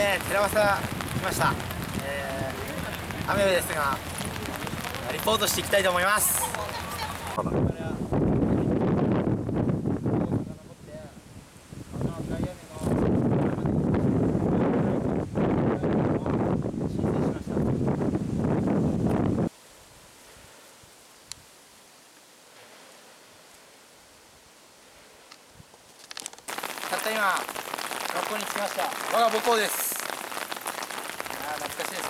ね、寺正来ました。雨ですが、リポートしていきたいと思います。たった今、学校に着きました。我が母校です。懐かしいです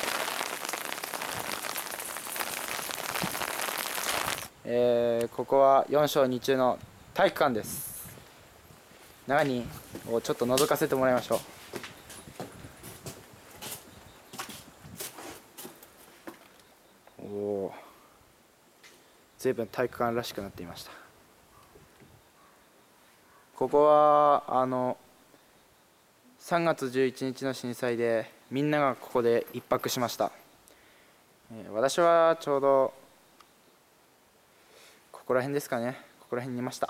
ね。ここは4小2中の体育館です。中にをちょっと覗かせてもらいましょう。おお、随分体育館らしくなっていました。ここは3月11日の震災でみんながここで一泊しました。私はちょうどここら辺ですかね。ここら辺にいました。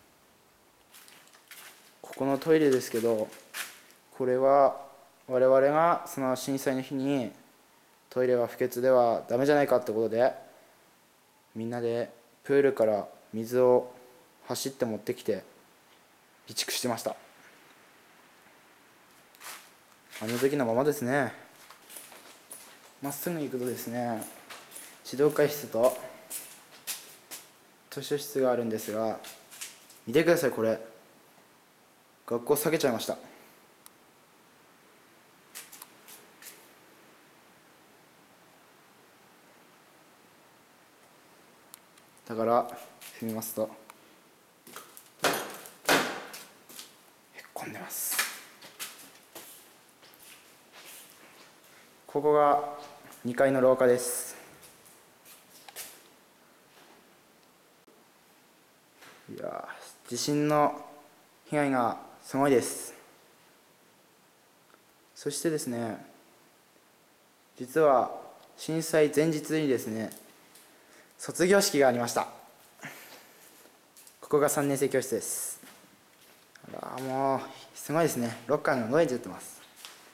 ここのトイレですけど、これは我々がその震災の日にトイレは不潔ではダメじゃないかってことで、みんなでプールから水を走って持ってきて備蓄してました。あの時のままですね。まっすぐ行くとですね、指導会室と図書室があるんですが、見てください。これ学校避けちゃいました。だから踏みますとへっこんでます。ここが2階の廊下です。いや、地震の被害がすごいです。そしてですね、実は震災前日にですね、卒業式がありました。ここが3年生教室です。もうすごいですね。ロッカーが動いちゃってます。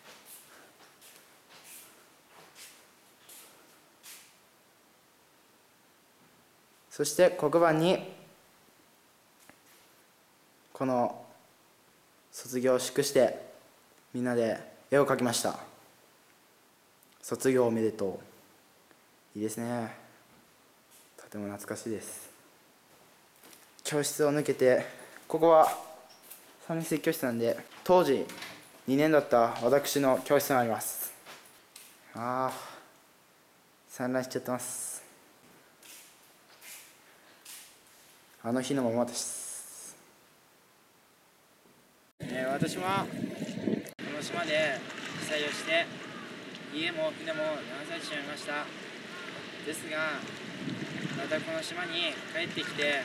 そして黒板にこの卒業を祝してみんなで絵を描きました。卒業おめでとう。いいですね。とても懐かしいです。教室を抜けて、ここは3年生教室なんで、当時2年だった私の教室があります。散乱しちゃってます。あの日のままです。私はこの島で被災をして家も船も流されてしまいました。ですが、またこの島に帰ってきて、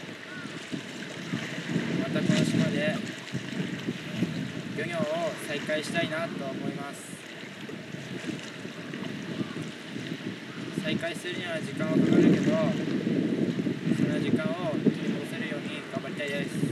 またこの島で漁業を再開したいなと思います。再開するには時間はかかるけど、その時間を取り戻せるように頑張りたいです。